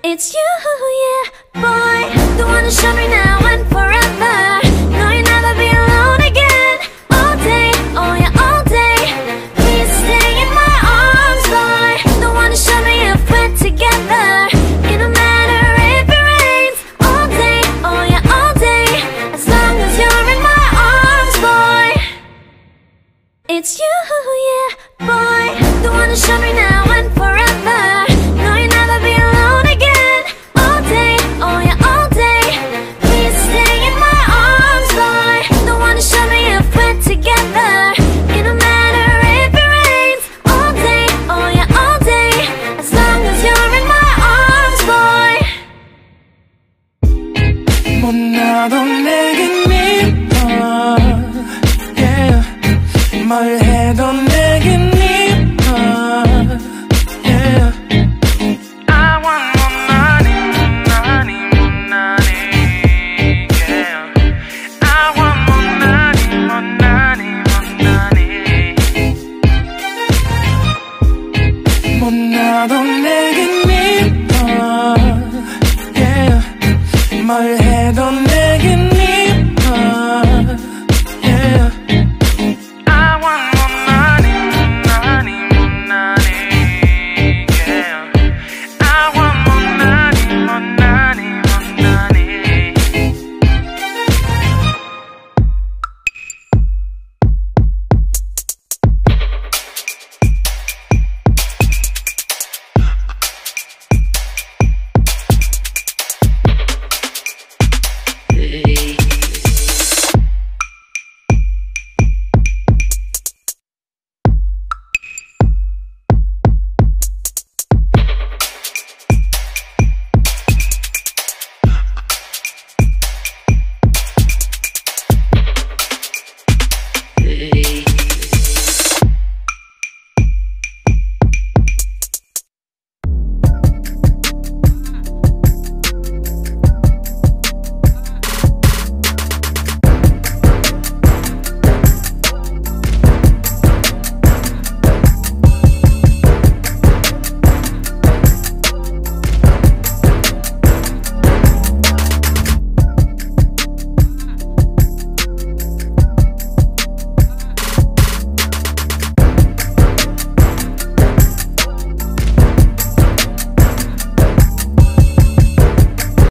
It's you, yeah, boy, the one to show me now and forever. No, you'll never be alone again. All day, oh yeah, all day. Please stay in my arms, boy. The one to show me if we're together. It don't matter if it rains. All day, oh yeah, all day. As long as you're in my arms, boy. It's you, yeah, boy, the one to show me now and forever. No, you'll never be alone again. All day, oh yeah, all day. Please stay in my arms, boy. The one to show me if we're together. It don't matter if it rains. All day, oh yeah, all day. As long as you're in my arms, boy. 못나도